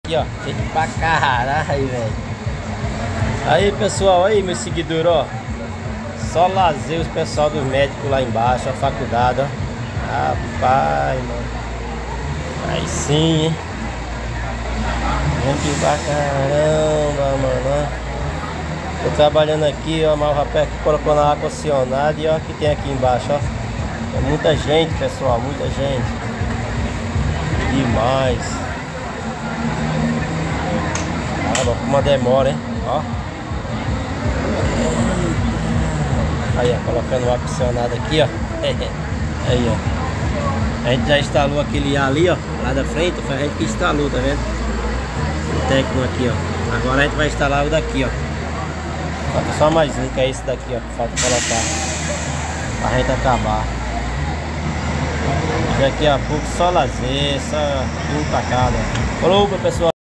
Aqui, ó, feito pra caralho, velho. Aí, pessoal, aí, meus seguidores, ó. Só lazer os pessoal dos médicos lá embaixo, a faculdade, ó. Rapaz, mano. Aí sim, hein. Gente pra caramba, mano, ó. Tô trabalhando aqui, ó, mas o rapaz aqui colocou na água condicionada e ó, que tem aqui embaixo, ó. É muita gente, pessoal, muita gente. Demais. Caramba, como demora, hein? Ó. Aí, ó, colocando o ar-condicionado aqui, ó. Aí, ó. A gente já instalou aquele ar ali, ó. Lá da frente, foi a gente que instalou, tá vendo? O técnico aqui, ó. Agora a gente vai instalar o daqui, ó. Falta só mais um, que é esse daqui, ó. Que falta colocar. Pra gente acabar. E aqui a pouco só lazer, só um pra cada. Falou, pessoal.